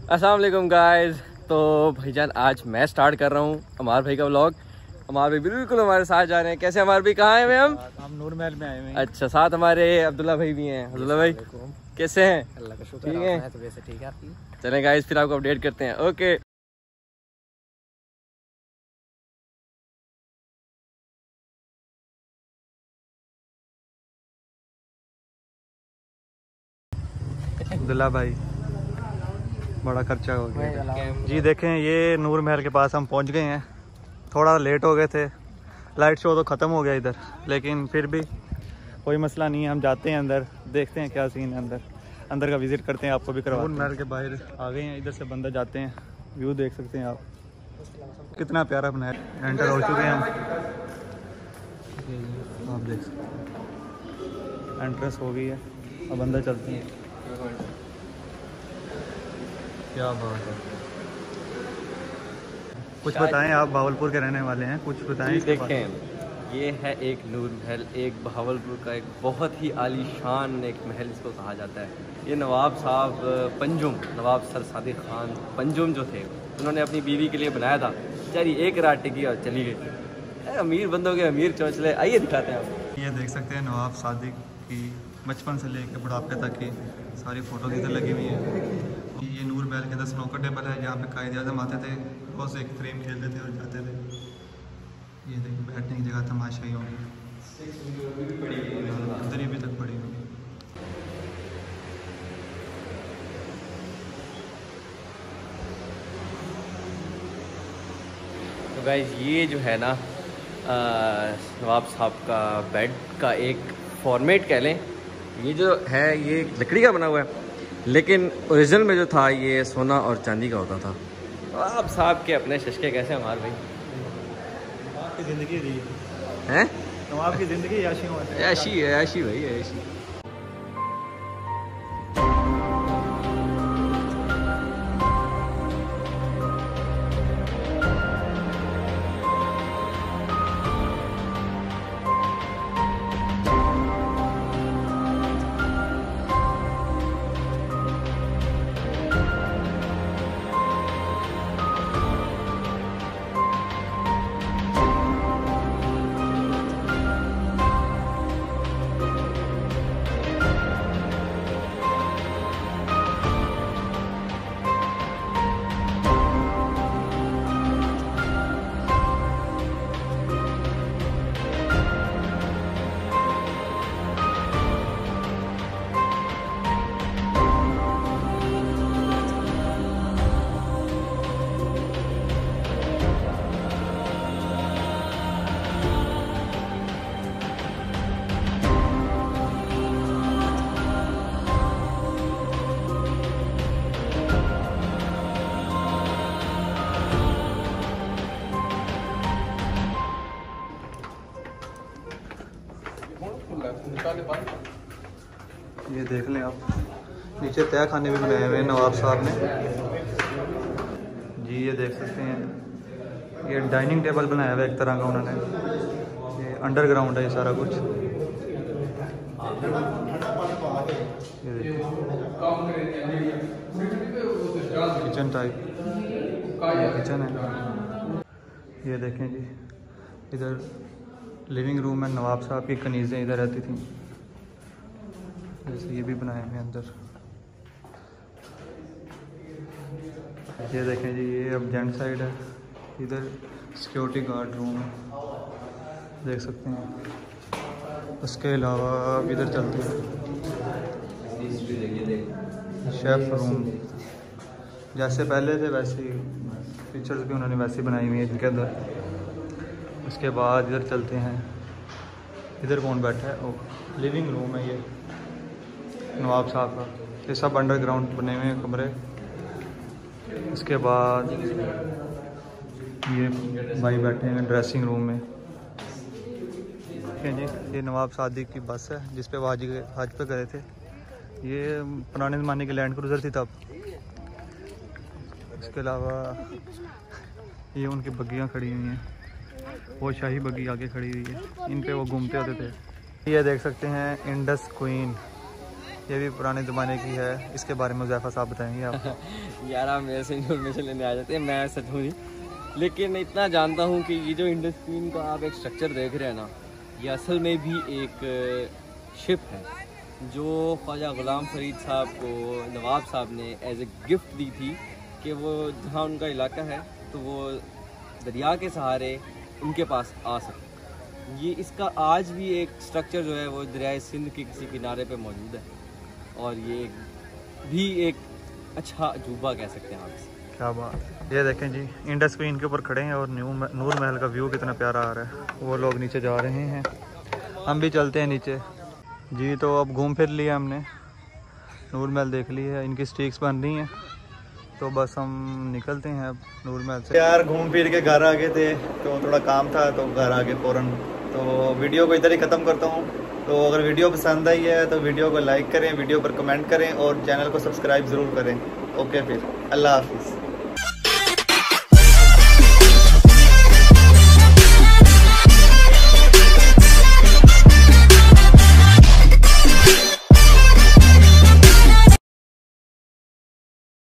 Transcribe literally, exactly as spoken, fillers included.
अस्सलाम वालेकुम गाइस। तो भाईजान आज मैं स्टार्ट कर रहा हूँ अमार भाई का व्लॉग। अमार भाई बिल्कुल हमारे साथ जा रहे हैं। कैसे अमार भाई, कहाँ आए हुए हम? हम नूर महल में आए हुए हैं। अच्छा, साथ हमारे अब्दुल्ला भाई भी हैं। अब्दुल्ला भाई कैसे हैं? अल्लाह का शुक्र ठीक है, है। तो वैसे ठीक है आपकी? चलें गाइस फिर आपको अपडेट करते हैं। ओके अब्दुल्ला भाई बड़ा खर्चा हो गया जी। देखें ये नूर महल के पास हम पहुंच गए हैं। थोड़ा लेट हो गए थे, लाइट शो तो ख़त्म हो गया इधर, लेकिन फिर भी कोई मसला नहीं है। हम जाते हैं अंदर, देखते हैं क्या सीन है अंदर अंदर का विज़िट करते हैं, आपको भी करवाते हैं। नूर महल के बाहर आ गए हैं, इधर से बंदर जाते हैं। व्यू देख सकते हैं आप, कितना प्यारा बनाया। एंटर हो चुके हैं हम, आप देख सकते हैं एंट्रेंस हो गई है। अब अंदर चलते हैं। क्या बात है, कुछ बताएं। आप भावलपुर के रहने वाले हैं, कुछ बताएं। देखें, ये है एक नूर महल, एक भावलपुर का एक बहुत ही आलीशान एक महल इसको कहा जाता है। ये नवाब साहब पंजुम, नवाब सर सादिक खान पंजुम जो थे, उन्होंने अपनी बीवी के लिए बनाया था। बेचारी एक रात टिकी और चली गई। अमीर बंदों के अमीर चौंचले। आइए दिखाते हैं आपको। ये देख सकते हैं नवाब सादिक की बचपन से लेकर बुढ़ापे तक की सारी फ़ोटो इधर लगी हुई है। ये नूर महल के अंदर स्नोकर टेबल है, जहाँ पे कायद आज़म आते थे, रोज़ एक फ्रेम खेलते थे और जाते थे। ये देखिए बैठने की जगह तमाशाई होगी, अंदर ही अभी तक पड़ी हुई। तो गाइस ये जो है ना नवाब साहब का बेड का एक फॉर्मेट कह लें। ये जो है ये लकड़ी का बना हुआ है, लेकिन ओरिजिनल में जो था ये सोना और चांदी का होता था। नवाब साहब के अपने शशके कैसे हमार भाई? नवाब की ज़िंदगी दी हैं? नवाब की ज़िंदगी याशी ऐशी है, ऐशी भाई ऐशी। ये देख लें आप, नीचे तय खाने भी बनाए हुए हैं नवाब साहब ने जी। ये देख सकते हैं, ये डाइनिंग टेबल बनाया हुआ है एक तरह का उन्होंने। ये अंडरग्राउंड है ये सारा कुछ। ये देखिए किचन टाइप किचन है। ये देखें जी, इधर लिविंग रूम है। नवाब साहब की कनीज़ें इधर रहती थी, जैसे ये भी बनाए हैं अंदर। ये देखें जी, ये अब जेंट साइड है। इधर सिक्योरिटी गार्ड रूम है, देख सकते हैं। उसके अलावा इधर चलते हैं शेफ रूम। जैसे पहले थे वैसे ही फीचर्स भी उन्होंने वैसे बनाई हुई है इनके अंदर। उसके बाद इधर चलते हैं। इधर कौन बैठा है? ओ, लिविंग रूम है ये नवाब साहब का। ये सब अंडरग्राउंड बने हुए हैं कमरे। उसके बाद ये भाई बैठे हैं ड्रेसिंग रूम में। ठीक है जी, ये नवाब सादिक की बस है जिस पे वो हज हज पे गए थे। ये पुराने ज़माने की लैंड क्रूज़र थी तब। इसके अलावा ये उनकी बग्गियाँ खड़ी हुई हैं, वो शाही बग्गी आगे खड़ी हुई है, इन पे वो घूमते होते थे। ये देख सकते हैं इंडस क्वीन, ये भी पुराने ज़माने की है, इसके बारे में ज़ैफ़ा साहब बताएंगे आप। यार आप मेरे से इन्फॉर्मेशन लेने आ जाते हैं, मैं सच हूँ नहीं, लेकिन इतना जानता हूँ कि ये जो इंडस क्वीन का आप एक स्ट्रक्चर देख रहे हैं ना, ये असल में भी एक शिप है जो ख्वाजा ग़ुलाम फ़रीद साहब को नवाब साहब ने एज ए गिफ्ट दी थी कि वो जहाँ उनका इलाका है तो वो दरिया के सहारे उनके पास आ सके। ये इसका आज भी एक स्ट्रक्चर जो है वो दरिया सिंध के किसी किनारे पे मौजूद है और ये भी एक अच्छा अजूबा कह सकते हैं आप इसे। क्या बात। ये देखें जी, इंडस क्वीन के ऊपर खड़े हैं और न्यू नूर महल का व्यू कितना प्यारा आ रहा है। वो लोग नीचे जा रहे हैं, हम भी चलते हैं नीचे जी। तो अब घूम फिर लिया हमने, नूर महल देख ली है, इनकी स्टिक्स बन रही हैं, तो बस हम निकलते हैं अब नूर महल से। यार घूम फिर के घर आ गए थे तो थोड़ा काम था तो घर आ गए फ़ौरन, तो वीडियो को इधर ही ख़त्म करता हूँ। तो अगर वीडियो पसंद आई है तो वीडियो को लाइक करें, वीडियो पर कमेंट करें और चैनल को सब्सक्राइब ज़रूर करें। ओके फिर, अल्लाह हाफिज़।